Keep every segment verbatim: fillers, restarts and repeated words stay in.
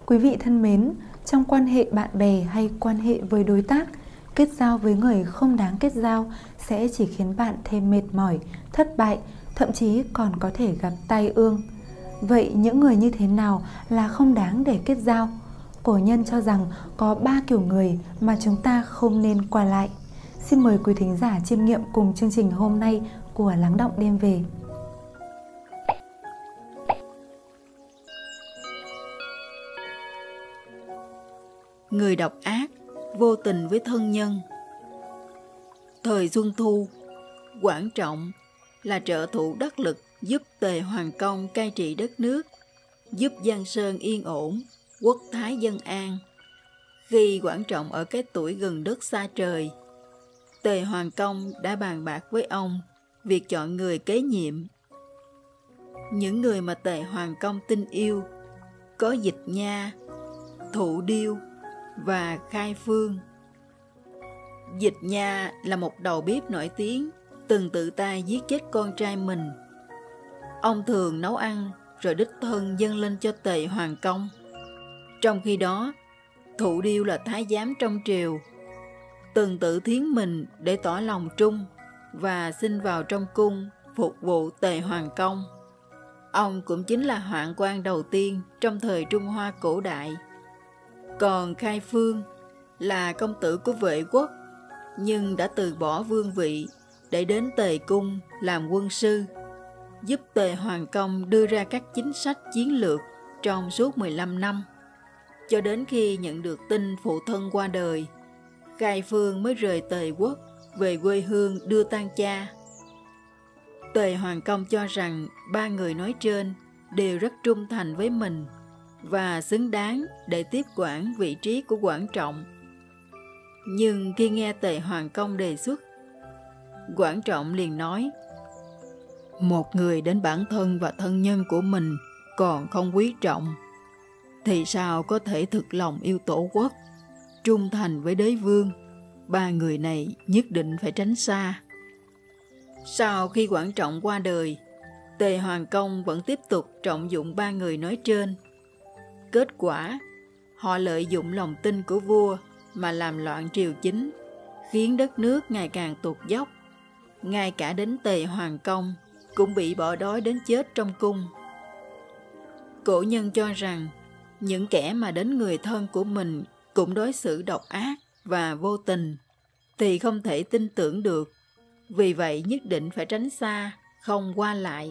Quý vị thân mến, trong quan hệ bạn bè hay quan hệ với đối tác, kết giao với người không đáng kết giao sẽ chỉ khiến bạn thêm mệt mỏi, thất bại, thậm chí còn có thể gặp tai ương. Vậy những người như thế nào là không đáng để kết giao? Cổ nhân cho rằng có ba kiểu người mà chúng ta không nên qua lại. Xin mời quý thính giả chiêm nghiệm cùng chương trình hôm nay của Lắng Đọng Đêm Về. Người độc ác, vô tình với thân nhân. Thời Xuân Thu, Quảng Trọng là trợ thủ đắc lực giúp Tề Hoàng Công cai trị đất nước, giúp Giang Sơn yên ổn, quốc thái dân an. Khi Quảng Trọng ở cái tuổi gần đất xa trời, Tề Hoàng Công đã bàn bạc với ông việc chọn người kế nhiệm. Những người mà Tề Hoàng Công tin yêu có Dịch Nha, Thụ Điêu và Khai Phương. Dịch Nha là một đầu bếp nổi tiếng, từng tự tay giết chết con trai mình. Ông thường nấu ăn rồi đích thân dâng lên cho Tề Hoàng Công. Trong khi đó, Thụ Điêu là thái giám trong triều, từng tự thiến mình để tỏ lòng trung và xin vào trong cung phục vụ Tề Hoàng Công. Ông cũng chính là hoạn quan đầu tiên trong thời Trung Hoa cổ đại. Còn Khai Phương là công tử của Vệ quốc, nhưng đã từ bỏ vương vị để đến Tề cung làm quân sư, giúp Tề Hoàng Công đưa ra các chính sách chiến lược trong suốt mười lăm năm. Cho đến khi nhận được tin phụ thân qua đời, Khai Phương mới rời Tề quốc về quê hương đưa tang cha. Tề Hoàng Công cho rằng ba người nói trên đều rất trung thành với mình và xứng đáng để tiếp quản vị trí của Quảng Trọng. Nhưng khi nghe Tề Hoàng Công đề xuất, Quảng Trọng liền nói: một người đến bản thân và thân nhân của mình còn không quý trọng, thì sao có thể thực lòng yêu tổ quốc, trung thành với đế vương? Ba người này nhất định phải tránh xa. Sau khi Quảng Trọng qua đời, Tề Hoàng Công vẫn tiếp tục trọng dụng ba người nói trên. Kết quả, họ lợi dụng lòng tin của vua mà làm loạn triều chính, khiến đất nước ngày càng tụt dốc. Ngay cả đến Tề Hoàng Công cũng bị bỏ đói đến chết trong cung. Cổ nhân cho rằng những kẻ mà đến người thân của mình cũng đối xử độc ác và vô tình thì không thể tin tưởng được, vì vậy nhất định phải tránh xa, không qua lại.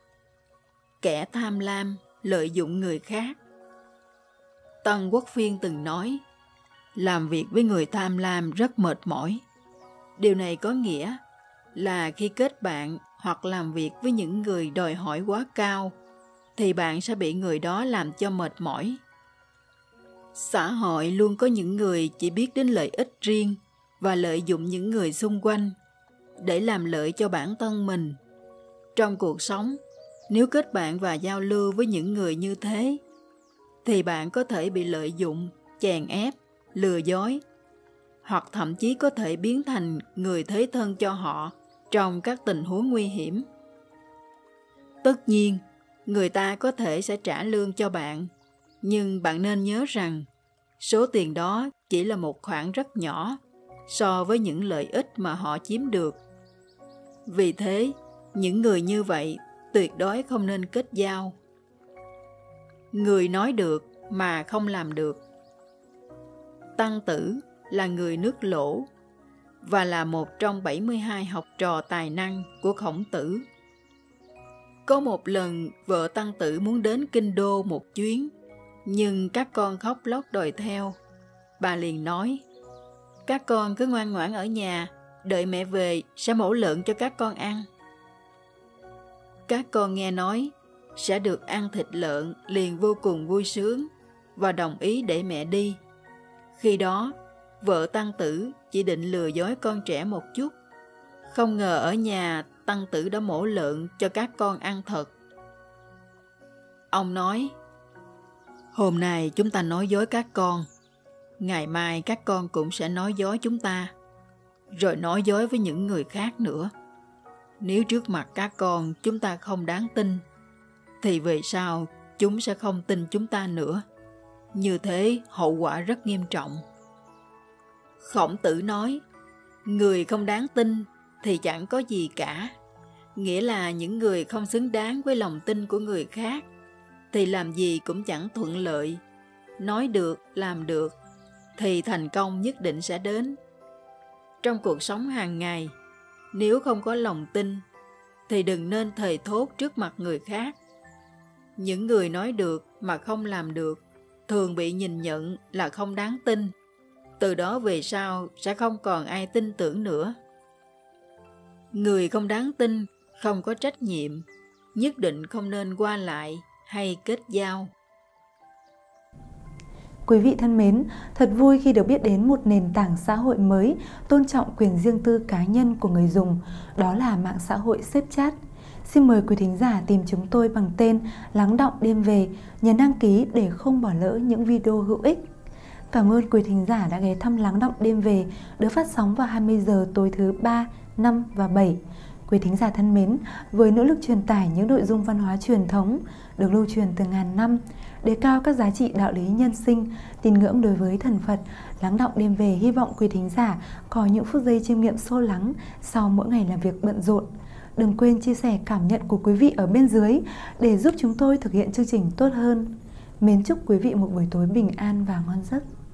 Kẻ tham lam lợi dụng người khác. Tân Quốc Phiên từng nói, làm việc với người tham lam rất mệt mỏi. Điều này có nghĩa là khi kết bạn hoặc làm việc với những người đòi hỏi quá cao, thì bạn sẽ bị người đó làm cho mệt mỏi. Xã hội luôn có những người chỉ biết đến lợi ích riêng và lợi dụng những người xung quanh để làm lợi cho bản thân mình. Trong cuộc sống, nếu kết bạn và giao lưu với những người như thế, thì bạn có thể bị lợi dụng, chèn ép, lừa dối, hoặc thậm chí có thể biến thành người thế thân cho họ trong các tình huống nguy hiểm. Tất nhiên, người ta có thể sẽ trả lương cho bạn, nhưng bạn nên nhớ rằng số tiền đó chỉ là một khoản rất nhỏ so với những lợi ích mà họ chiếm được. Vì thế, những người như vậy tuyệt đối không nên kết giao. Người nói được mà không làm được. Tăng Tử là người nước Lỗ và là một trong bảy mươi hai học trò tài năng của Khổng Tử. Có một lần vợ Tăng Tử muốn đến Kinh Đô một chuyến, nhưng các con khóc lóc đòi theo. Bà liền nói, các con cứ ngoan ngoãn ở nhà, đợi mẹ về sẽ mổ lợn cho các con ăn. Các con nghe nói sẽ được ăn thịt lợn liền vô cùng vui sướng và đồng ý để mẹ đi. Khi đó, vợ Tăng Tử chỉ định lừa dối con trẻ một chút. Không ngờ ở nhà Tăng Tử đã mổ lợn cho các con ăn thật. Ông nói, hôm nay chúng ta nói dối các con, ngày mai các con cũng sẽ nói dối chúng ta, rồi nói dối với những người khác nữa. Nếu trước mặt các con chúng ta không đáng tin, thì về sau chúng sẽ không tin chúng ta nữa. Như thế hậu quả rất nghiêm trọng. Khổng Tử nói, người không đáng tin thì chẳng có gì cả. Nghĩa là những người không xứng đáng với lòng tin của người khác thì làm gì cũng chẳng thuận lợi. Nói được, làm được thì thành công nhất định sẽ đến. Trong cuộc sống hàng ngày, nếu không có lòng tin thì đừng nên thề thốt trước mặt người khác. Những người nói được mà không làm được thường bị nhìn nhận là không đáng tin. Từ đó về sau sẽ không còn ai tin tưởng nữa. Người không đáng tin, không có trách nhiệm, nhất định không nên qua lại hay kết giao. Quý vị thân mến, thật vui khi được biết đến một nền tảng xã hội mới tôn trọng quyền riêng tư cá nhân của người dùng, đó là mạng xã hội Snapchat. Xin mời quý thính giả tìm chúng tôi bằng tên Lắng Đọng Đêm Về, nhấn đăng ký để không bỏ lỡ những video hữu ích. Cảm ơn quý thính giả đã ghé thăm Lắng Đọng Đêm Về, được phát sóng vào hai mươi giờ tối thứ ba, năm và bảy. Quý thính giả thân mến, với nỗ lực truyền tải những nội dung văn hóa truyền thống được lưu truyền từ ngàn năm, đề cao các giá trị đạo lý nhân sinh, tín ngưỡng đối với thần Phật, Lắng Đọng Đêm Về hy vọng quý thính giả có những phút giây chiêm nghiệm sâu lắng sau mỗi ngày làm việc bận rộn. Đừng quên chia sẻ cảm nhận của quý vị ở bên dưới để giúp chúng tôi thực hiện chương trình tốt hơn. Mến chúc quý vị một buổi tối bình an và ngon giấc.